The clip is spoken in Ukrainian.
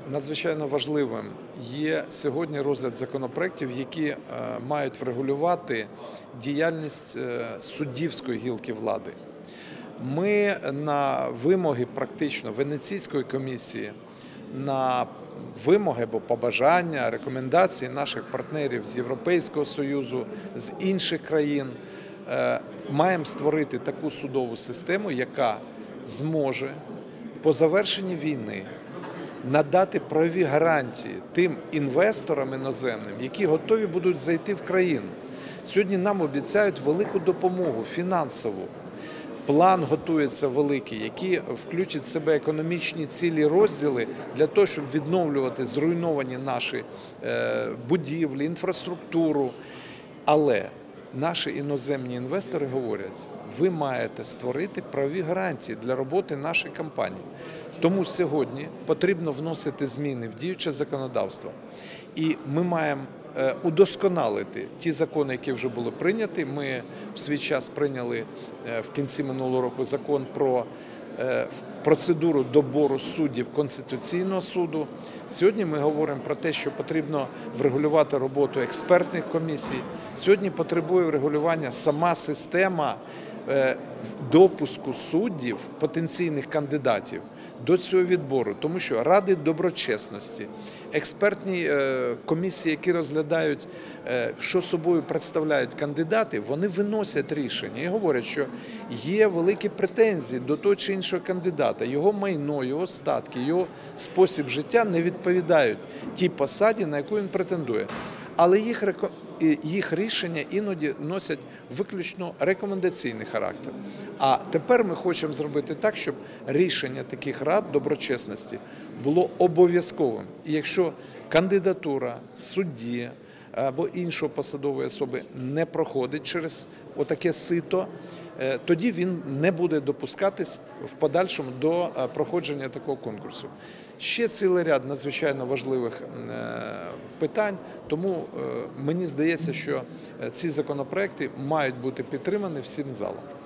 Надзвичайно важливим є сьогодні розгляд законопроєктів, які мають врегулювати діяльність суддівської гілки влади. Ми на вимоги практично Венеційської комісії, на вимоги або побажання, рекомендації наших партнерів з Європейського Союзу, з інших країн, маємо створити таку судову систему, яка зможе по завершенні війни надати правові гарантії тим інвесторам іноземним, які готові будуть зайти в країну. Сьогодні нам обіцяють велику допомогу фінансову. План готується великий, який включить в себе економічні цілі розділи для того, щоб відновлювати зруйновані наші будівлі, інфраструктуру. Але наші іноземні інвестори говорять, ви маєте створити правові гарантії для роботи нашої компанії. Тому сьогодні потрібно вносити зміни в діюче законодавство. І ми маємо удосконалити ті закони, які вже були прийняті. Ми в свій час прийняли в кінці минулого року закон про процедуру добору суддів Конституційного суду. Сьогодні ми говоримо про те, що потрібно врегулювати роботу експертних комісій. Сьогодні потребує врегулювання сама система допуску суддів, потенційних кандидатів до цього відбору, тому що ради доброчесності, експертні комісії, які розглядають, що собою представляють кандидати, вони виносять рішення і говорять, що є великі претензії до того чи іншого кандидата, його майно, його статки, його спосіб життя не відповідають тій посаді, на яку він претендує. Але їх рішення іноді носять виключно рекомендаційний характер. А тепер ми хочемо зробити так, щоб рішення таких рад доброчесності було обов'язковим. І якщо кандидатура судді або іншої посадової особи не проходить через отаке сито, тоді він не буде допускатись в подальшому до проходження такого конкурсу. Ще цілий ряд надзвичайно важливих питань, тому мені здається, що ці законопроекти мають бути підтримані всім залом.